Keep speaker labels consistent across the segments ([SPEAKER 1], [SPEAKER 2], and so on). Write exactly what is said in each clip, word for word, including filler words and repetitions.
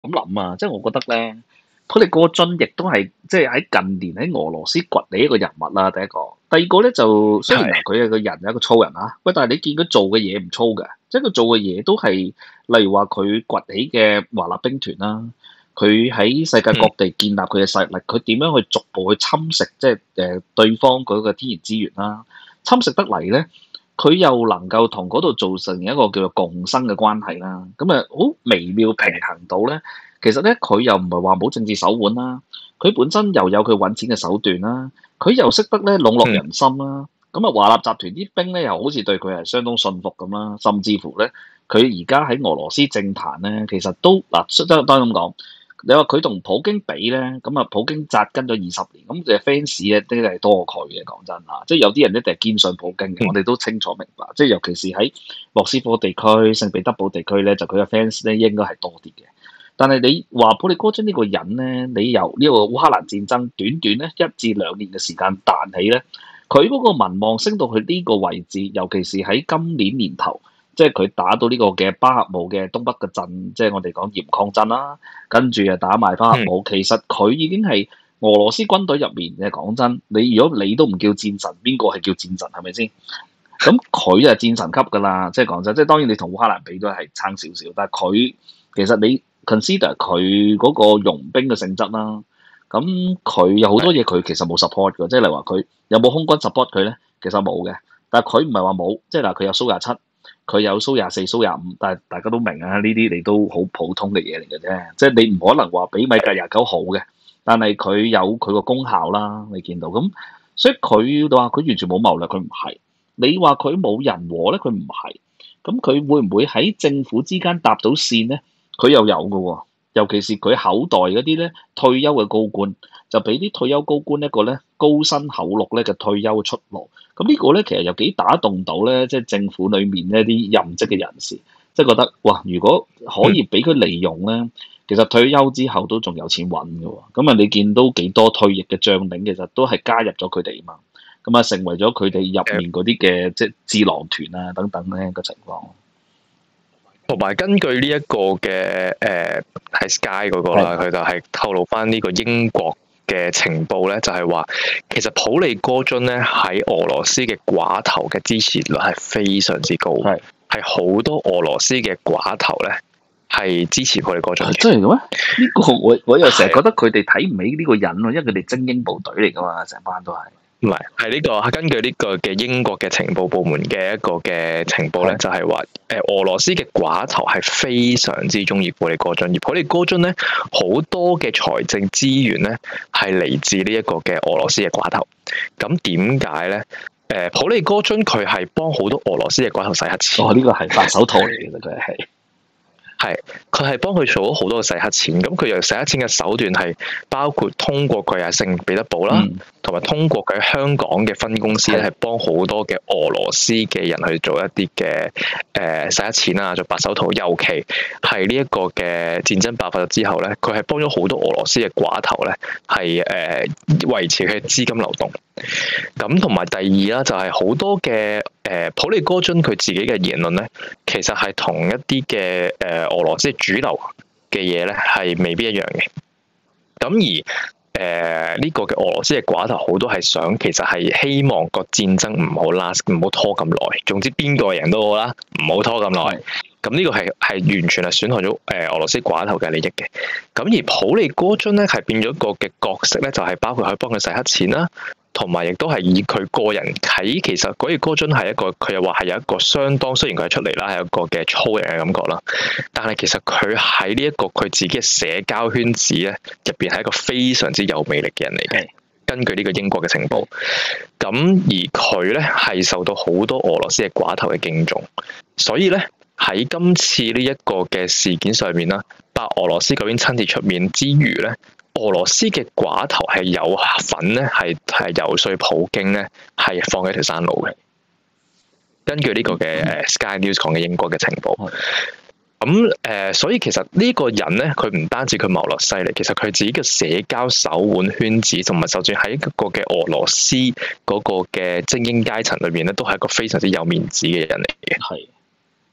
[SPEAKER 1] 咁諗啊，即係我覺得咧，普利戈津亦都係即係喺近年喺俄羅斯崛起一個人物啦。第一個，第二個咧就雖然嗱佢係個人係一個粗人啊，喂，但係你見佢做嘅嘢唔粗嘅，即係佢做嘅嘢都係，例如話佢崛起嘅華納兵團啦，佢喺世界各地建立佢嘅勢力，佢點樣去逐步去侵蝕即係誒對方嗰個天然資源啦，侵蝕得嚟咧。佢又能夠同嗰度造成一個叫做共生嘅關係啦，咁啊好微妙平衡到咧。其實咧，佢又唔係話冇政治手腕啦，佢本身又有佢揾錢嘅手段啦，佢又識得咧籠絡人心啦。咁啊，華納集團啲兵咧又好似對佢係相當信服咁啦，甚至乎咧，佢而家喺俄羅斯政壇咧，其實都嗱，即係當然咁講。你話佢同普京比咧，咁啊普京紮根咗二十年，咁嘅 fans 咧都係多過佢嘅。講真嚇，即係有啲人一定係堅信普京嘅，我哋都清楚明白。即係尤其是喺莫斯科地區、聖彼得堡地區咧，就佢嘅 fans 咧應該係多啲嘅。但係你話普利戈津呢個人咧，你由呢個烏克蘭戰爭短短咧一至兩年嘅時間彈起咧，佢嗰個民望升到去呢個位置，尤其是喺今年年頭。即係佢打到呢個嘅巴赫姆嘅東北嘅鎮，即係我哋講鹽礦鎮啦，跟住又打埋巴赫姆。其實佢已經係俄羅斯軍隊入面嘅。講真，你如果你都唔叫戰神，邊個係叫戰神？係咪先？咁佢就係戰神級㗎啦。即係講真，即係當然你同烏克蘭比都係差少少，但係佢其實你 consider 佢嗰個傭兵嘅性質啦。咁佢有好多嘢佢其實冇 support 嘅，即係例如話佢有冇空軍 support 佢咧？其實冇嘅。但係佢唔係話冇，即係嗱佢有蘇廿七。佢有蘇廿四、蘇廿五，但係大家都明啊，呢啲你都好普通嘅嘢嚟嘅啫，即係你唔可能話比米格廿九好嘅，但係佢有佢個功效啦，你見到咁，所以佢話佢完全冇謀略，佢唔係。你話佢冇人和咧，佢唔係。咁佢會唔會喺政府之間搭到線咧？佢又有嘅喎，尤其是佢口袋嗰啲咧退休嘅高官，就俾啲退休高官一個咧高薪厚祿咧嘅退休出路。咁呢個咧其實又幾打動到咧，即係政府裏面呢啲任職嘅人士，即係覺得哇，如果可以俾佢利用咧，其實退休之後都仲有錢揾嘅喎。咁啊，你見到幾多退役嘅將領，其實都係加入咗佢哋嘛，咁啊，成為咗佢哋入面嗰啲嘅即係智囊團啊等等咧個情況。
[SPEAKER 2] 同埋根據呢一個嘅誒喺 Sky 嗰個啦，佢就係透露翻呢個英國嘅情報咧，就係話其實普利戈津咧喺俄羅斯嘅寡頭嘅支持率係非常之高，係係好多俄羅斯嘅寡頭咧係支持普利戈津嘅。
[SPEAKER 1] 真係嘅咩？呢個我我又成日覺得佢哋睇唔起呢個人咯，因為佢哋精英部隊嚟噶嘛，成班都係。
[SPEAKER 2] 唔係，係呢、這個係根據呢個嘅英國嘅情報部門嘅一個嘅情報咧，就係話誒俄羅斯嘅寡頭係非常之中意普利戈津，而普利戈津咧好多嘅財政資源咧係嚟自呢一個嘅俄羅斯嘅寡頭。咁點解咧？誒普利戈津佢係幫好多俄羅斯嘅寡頭洗黑錢。
[SPEAKER 1] 哦，呢、這個係白手套嚟嘅，佢係。
[SPEAKER 2] 係，佢係幫佢做咗好多嘅洗黑錢，咁佢又洗黑錢嘅手段係包括通過佢係聖彼得堡啦，同埋、嗯、通過佢喺香港嘅分公司咧，係幫好多嘅俄羅斯嘅人去做一啲嘅誒洗黑錢啊，做白手套。尤其係呢一個嘅戰爭爆發咗之後咧，佢係幫咗好多俄羅斯嘅寡頭咧，係誒維持佢嘅資金流動。咁同埋第二啦，就係好多嘅誒普利戈津佢自己嘅言論咧，其實係同一啲嘅誒俄羅斯主流嘅嘢咧係未必一樣嘅。咁而誒呢、呃這個嘅俄羅斯嘅寡頭好多係想，其實係希望個戰爭唔好 last，唔好拖咁耐。總之邊個贏都好啦，唔好拖咁耐。咁呢個係係完全係損害咗誒俄羅斯寡頭嘅利益嘅。咁而普利戈津咧係變咗一個嘅角色咧，就係、是、包括去幫佢洗黑錢啦。同埋亦都係以佢個人喺其實普利戈津係一個，佢又話係有一個相當，雖然佢係出嚟啦，係一個嘅粗人嘅感覺啦，但係其實佢喺呢一個佢自己嘅社交圈子咧入邊係一個非常之有魅力嘅人嚟嘅。根據呢個英國嘅情報，咁而佢咧係受到好多俄羅斯嘅寡頭嘅敬重，所以咧喺今次呢一個嘅事件上面啦，白俄羅斯嗰邊親自出面之餘咧，俄羅斯嘅寡頭係有份咧，係係游說普京咧，係放喺條山路嘅。根據呢個嘅誒 Sky News 講嘅英國嘅情報，咁誒、呃，所以其實呢個人咧，佢唔單止佢謀略犀利，其實佢自己嘅社交手腕圈子，同埋就算喺一個嘅俄羅斯嗰個嘅精英階層裏邊咧，都係一個非常之有面子嘅人嚟嘅。係。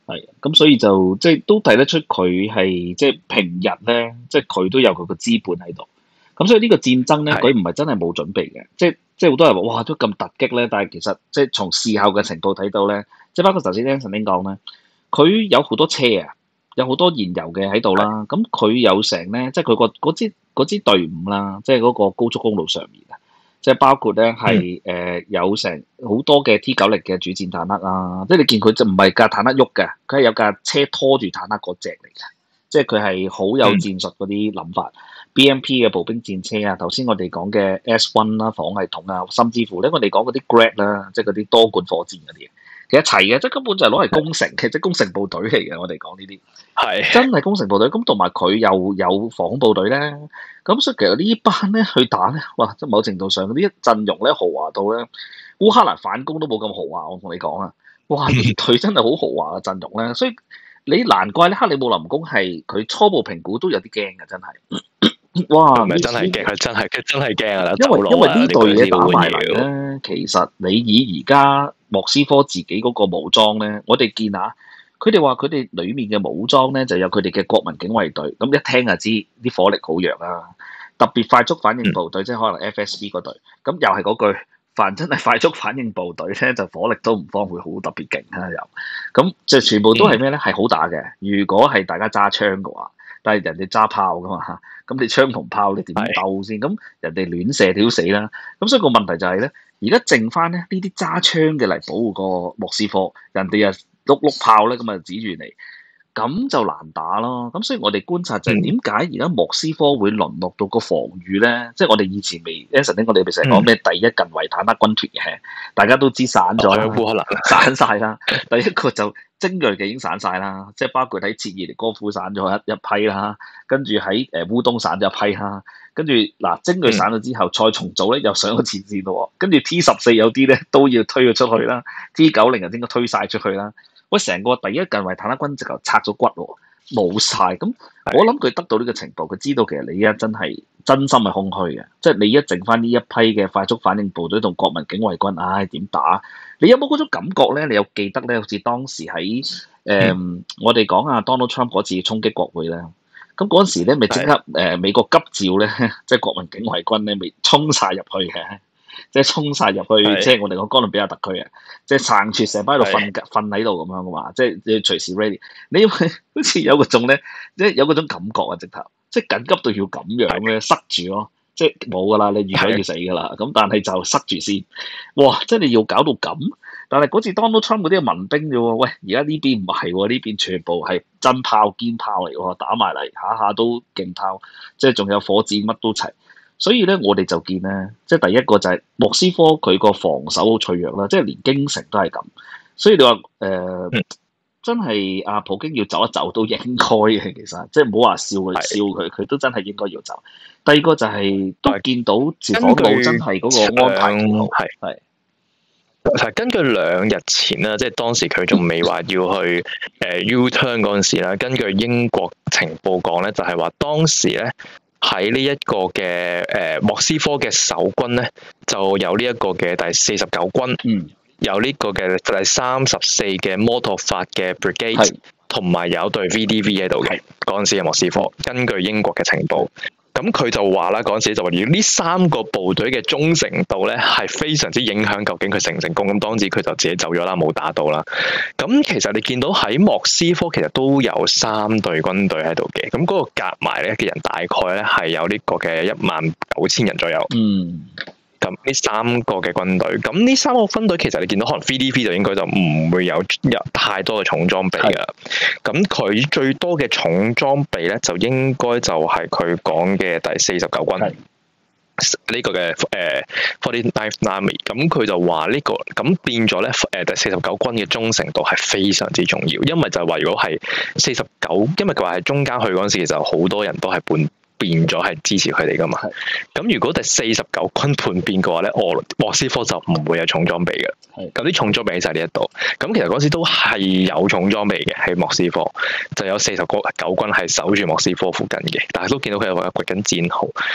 [SPEAKER 1] 係，咁所以就即係都睇得出佢係即係平日咧，即係佢都有佢個資本喺度。咁所以呢個戰爭咧，佢唔係真係冇準備嘅，即係即係好多人話哇都咁突擊咧，但係其實即係從事後嘅情報睇到咧，即係包括頭先 Anson 點講咧，佢有好多車啊，有好多燃油嘅喺度啦。咁佢有成咧，即係佢個嗰支嗰支隊伍啦，即係嗰個高速公路上面啊。即係包括咧係誒有成好多嘅 T 九零嘅主戰坦克啊，即係你見佢就唔係架坦克喐嘅，佢係有架車拖住坦克嗰隻嚟嘅，即係佢係好有戰術嗰啲諗法。嗯、B M P 嘅步兵戰車啊，頭先我哋講嘅 S 一 啦，防空系統啊，甚至乎咧我哋講嗰啲 Grad 啦，即係嗰啲多管火箭嗰啲，其實齊嘅，即係根本就係攞嚟攻城嘅，即係攻城部隊嚟嘅。我哋講呢啲係真係攻城部隊，咁同埋佢又有防空部隊咧。咁所以其實呢班咧去打咧，哇！即係某程度上嗰啲陣容咧豪華到咧，烏克蘭反攻都冇咁豪華。我同你講啊，哇！佢真係好豪華嘅陣容咧，所以你難怪咧克里姆林宮係佢初步評估都有啲驚嘅，真係。哇！
[SPEAKER 2] 唔係真係驚，佢真係佢真係驚啊！
[SPEAKER 1] 因為因為呢隊嘢打埋嚟
[SPEAKER 2] 咧，
[SPEAKER 1] 其實你以而家莫斯科自己嗰個武裝咧，我哋見下。佢哋話佢哋裡面嘅武裝咧就有佢哋嘅國民警衛隊，咁一聽就知啲火力好弱啦。特別快速反應部隊，嗯、即係可能 F S B 嗰隊，咁又係嗰句，凡真係快速反應部隊咧，就火力都唔方會好特別勁啦。又咁即係全部都係咩咧？係好打嘅。如果係大家揸槍嘅話，但係人哋揸炮噶嘛嚇，咁你槍同炮你點鬥先？咁是人哋亂射屌死啦。咁所以個問題就係咧，而家剩翻咧呢啲揸槍嘅嚟保護個莫斯科，人哋又碌碌炮咧，咁啊指住你，咁就難打咯。咁所以我哋觀察就係點解而家莫斯科會淪落到個防禦咧？即係我哋以前未 Anson 我哋咪成日講咩第一近衛坦克軍團嘅，大家都知散咗啦，
[SPEAKER 2] 烏克蘭
[SPEAKER 1] 散晒啦。第一個就精鋭嘅已經散晒啦，即係包括喺切爾尼戈夫散咗一一批啦，跟住喺誒烏東散咗一批啦，跟住嗱精鋭散咗之後再重組咧，又上咗前線咯。跟住 T 十四有啲咧都要推咗出去啦，T 九零又應該推晒出去啦。喂，成個第一近衛坦克軍直頭拆咗骨喎，冇晒。咁我諗佢得到呢個情報，佢知道其實你而家真係真心係空虛嘅，即係你一剩翻呢一批嘅快速反應部隊同國民警衛軍，唉、哎、點打？你有冇嗰種感覺咧？你有記得咧？好似當時喺誒、呃嗯、我哋講啊 Donald Trump 嗰次衝擊國會咧，咁嗰陣時咧咪即刻誒、呃、美國急召咧，即係國民警衛軍咧咪衝晒入去嘅。即係衝晒入去，是即係我哋講哥倫比亞特區啊！即係撐住成班喺度瞓瞓喺度咁樣嘅嘛，即係你隨時 ready。你好似有嗰種咧，即係有嗰種感覺啊！直頭，即係緊急到要咁樣咧，塞住咯，即係冇噶啦，你預咗要死噶啦。咁是但係就塞住先，哇！即係你要搞到咁，但係嗰次 Donald Trump 嗰啲係民兵啫喎，喂！而家呢邊唔係喎，呢邊全部係真炮堅炮嚟喎，打埋嚟下下都勁炮，即係仲有火箭乜都齊。所以咧，我哋就見咧，即係第一個就係莫斯科佢個防守好脆弱啦，即係連京城都係咁。所以你話誒，呃嗯、真係阿普京要走一走都應該嘅，其實即係唔好話笑佢笑佢，佢都真係應該要走。第二個就係、是、都見到趙港路真係嗰個安排係係
[SPEAKER 2] 係根據兩日前啦，即係當時佢仲未話要去誒 U-turn 嗰陣時啦，根據英國情報講咧，就係話當時咧。喺呢一個嘅誒、呃、莫斯科嘅守軍咧，就有呢一個嘅第四十九軍，嗯、有呢個嘅第三十四嘅摩托法嘅 brigade，同埋有隊 V D V 喺度嘅嗰陣時嘅莫斯科。根據英國嘅情報，咁佢就話啦，嗰陣時就話，如果呢三個部隊嘅忠誠度咧，係非常之影響究竟佢成唔成功。咁當時佢就自己走咗啦，冇打到啦。咁其實你見到喺莫斯科其實都有三隊軍隊喺度嘅，咁嗰個夾埋咧嘅人大概咧係有呢個嘅一萬九千人左右。嗯。咁呢三個嘅軍隊，咁呢三個軍隊其實你見到可能 V D V 就應該就唔會有有太多嘅重裝備噶。咁佢的最多嘅重裝備咧，就應該就係佢講嘅第四十九軍呢的個嘅誒 forty-ninth Army。咁佢就話呢個咁變咗咧誒第四十九軍嘅忠誠度係非常之重要，因為就係話如果係四十九，因為佢話係中間去嗰陣時，其實好多人都係半。變咗係支持佢哋噶嘛？咁的如果第四十九軍叛變嘅話咧，俄莫斯科就唔會有重裝備嘅。咁啲的重裝備喺晒呢一度。咁其實嗰時都係有重裝備嘅喺莫斯科，就有四十九軍係守住莫斯科附近嘅，但係都見到佢有掘緊戰壕。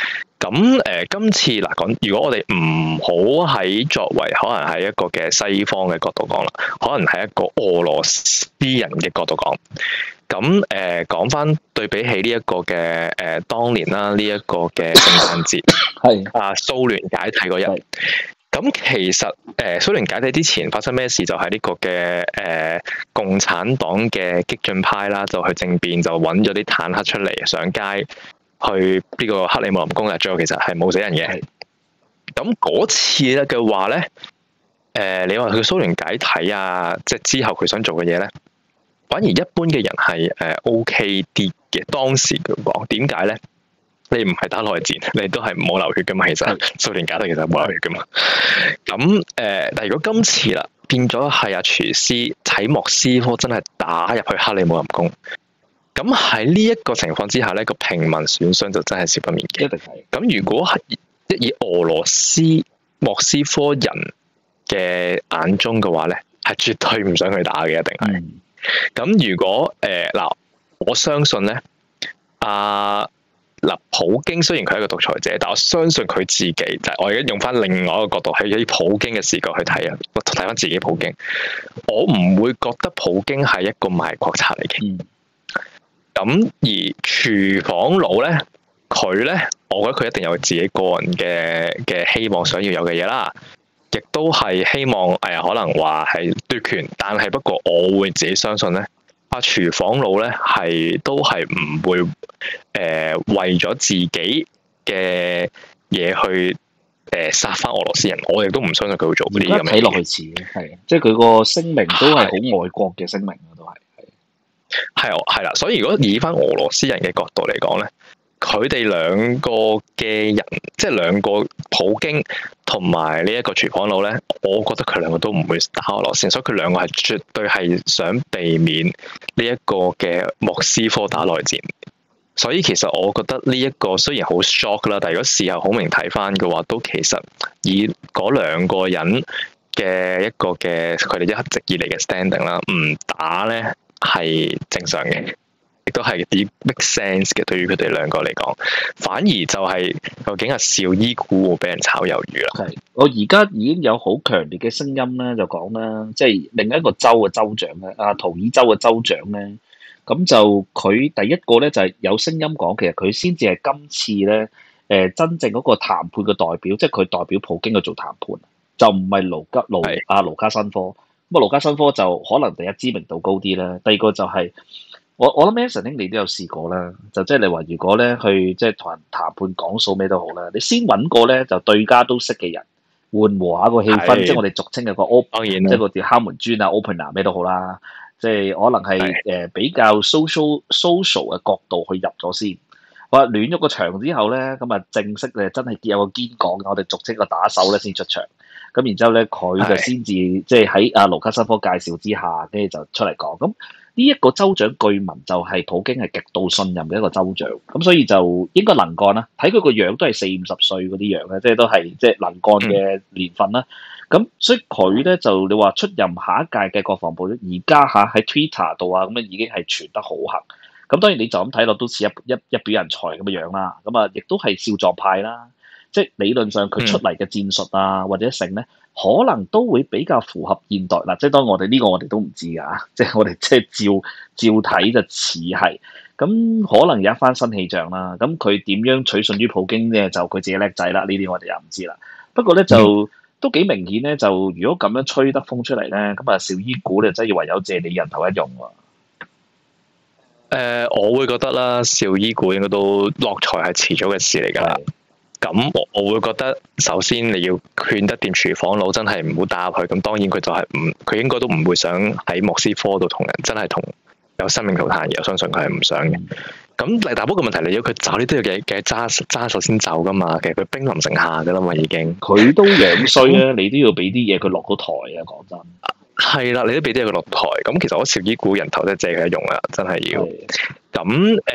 [SPEAKER 2] 咁誒、呃，今次嗱講，如果我哋唔好喺作為可能係一個嘅西方嘅角度講啦，可能係一個俄羅斯人嘅角度講，咁誒講翻對比起呢一個嘅誒、呃、當年啦，呢、這、一個嘅聖誕節係啊蘇聯解體嗰日，咁其實誒、呃、蘇聯解體之前發生咩事？就係呢個嘅誒、呃、共產黨嘅激進派啦，就去政變，就揾咗啲坦克出嚟上街。去呢個克里姆林宮啊，最後其實係冇死人嘅。咁嗰次咧嘅話咧，誒、呃，你話佢蘇聯解體啊，即係之後佢想做嘅嘢咧，反而一般嘅人係誒 O K 啲嘅。當時佢講點解咧？你唔係打內戰，你都係冇流血噶嘛。其實蘇聯解體其實冇流血噶嘛。咁誒、呃，但係如果今次啦，變咗係阿廚師喺莫斯科真係打入去克里姆林宮。咁喺呢一個情況之下咧，個平民損傷就真係少不免嘅。一定係。咁如果係以俄羅斯莫斯科人嘅眼中嘅話咧，係絕對唔想去打嘅，一定係。咁、嗯、如果誒嗱、呃，我相信咧，阿、呃、嗱普京雖然佢係一個獨裁者，但我相信佢自己，就係、我而家用翻另外一個角度，喺啲普京嘅視角去睇啊，睇翻自己普京，我唔會覺得普京係一個賣國賊嚟嘅。嗯。咁而廚房佬咧，佢咧，我覺得佢一定有自己個人嘅嘅希望，想要有嘅嘢啦，亦都係希望誒、哎，可能話係奪權，但係不過我會自己相信咧，阿廚房佬咧係都係唔會誒、呃、為咗自己嘅嘢去誒殺翻俄羅斯人，我亦都唔相信佢會做嗰啲咁嘅嘢。睇落去似嘅，係即係佢個聲明都係好愛國嘅聲明啊，都係。係係啦，所以如果以翻俄羅斯人嘅角度嚟講咧，佢哋兩個嘅人，即係兩個普京同埋呢一個廚房佬咧，我覺得佢兩個都唔會打俄羅斯，所以佢兩個係絕對係想避免呢一個嘅莫斯科打內戰。所以其實我覺得呢一個雖然好 shock 啦，但係如果事後孔明睇翻嘅話，都其實以嗰兩個人嘅一個嘅佢哋一直以嚟嘅 standing 啦，唔打咧。係正常嘅，亦都係啲 make sense 嘅。對於佢哋兩個嚟講，反而就係究竟阿紹伊古會俾人炒魷魚啦。係，我而家已經有好強烈嘅聲音咧，就講啦，即係另一個州嘅州長咧，阿圖爾州嘅州長咧，咁就佢第一個咧就係有聲音講，其實佢先至係今次咧，誒真正嗰個談判嘅代表，即係佢代表普京去做談判，就唔係盧吉盧阿盧卡申科。咁啊，盧卡申科就可能第一知名度高啲啦，第二個就係、是、我我諗 Anson 兄你都有試過啦，就即係你話如果咧去即係同人談判講數咩都好啦，你先揾個咧就對家都識嘅人緩和下個氣氛，是即係我哋俗稱嘅個 open，即係個叫敲門磚啊 opener 咩都好啦，即係可能係誒是、呃、比較 social social 嘅角度去入咗先，好啦，暖咗個場之後咧，咁啊正式咧真係有個堅講，我哋俗稱個打手咧先出場。咁然之後咧，佢就先至即係喺阿盧卡申科介紹之下，跟住就出嚟講。咁呢一個州長據聞就係普京係極度信任嘅一個州長，咁所以就應該能幹啦。睇佢個樣都係四五十歲嗰啲樣咧，即係都係即係能幹嘅年份啦。咁、嗯、所以佢咧就你話出任下一屆嘅國防部長，而家嚇喺 Twitter 度啊，咁樣已經係傳得好行。咁當然你就咁睇落都似一一一表人才咁嘅樣啦。咁啊，亦都係少壯派啦。即係理論上佢出嚟嘅戰術啊，嗯、或者成咧，可能都會比較符合現代嗱。即係當我哋呢個我哋都唔知㗎，即係我哋即係照照睇就似係咁，可能有一番新氣象啦。咁佢點樣取信於普京咧？就佢自己叻仔啦。呢啲我哋又唔知啦。不過咧就、嗯、都幾明顯咧，就如果咁樣吹得風出嚟咧，咁啊紹伊古咧真係唯有借你人頭一用喎。誒、呃，我會覺得啦，紹伊古應該都落台係遲早嘅事嚟㗎啦。咁我我會覺得，首先你要勸得掂廚房佬，真係唔好打入去。咁當然佢就係唔，佢應該都唔會想喺莫斯科度同人真係同有生命塗炭嘅。我相信佢係唔想嘅。咁黎大波嘅問題嚟咗，佢走呢都要嘅嘅揸揸手先走噶嘛。其實佢兵臨城下噶啦嘛，已經。佢都樣衰啊！你都要俾啲嘢佢落到台啊！講真。係啦，你都俾啲嘢佢落台。咁其實我紹伊古人頭都係借佢一用啦，真係要。咁誒。